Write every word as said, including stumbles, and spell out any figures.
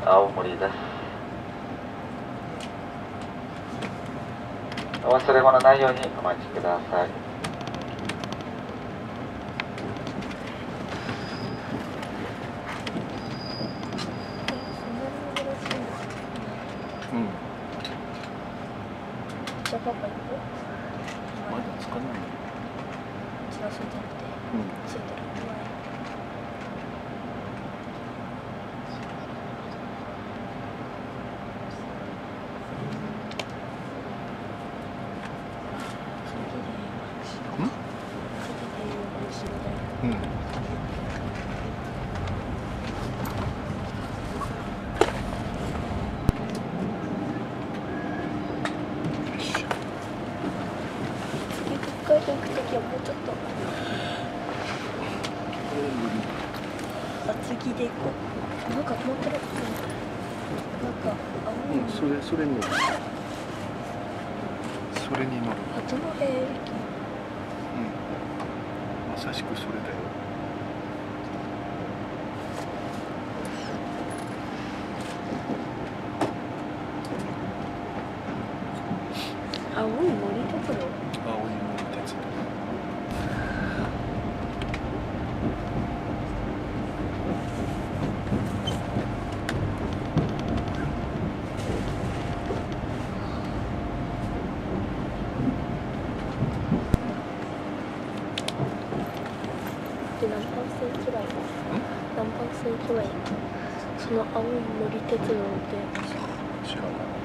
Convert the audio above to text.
青森です。お忘れ物ないようにお待ちください。 うん。 じゃあパパ行く？ まだつかない。 知らせてみて。 うん。 ついてる。 うん。 次北海道行くときはもうちょっと。厚木で行こう。なんか止まってる。なんか青い。 うん、それそれに乗る。それに乗る。 八戸駅。 うん。まさしくそれだよ。 青い森鉄道。 青い森鉄道。 で何パーセントくらい？何パーセントくらい？その青い森鉄道って。 知らない。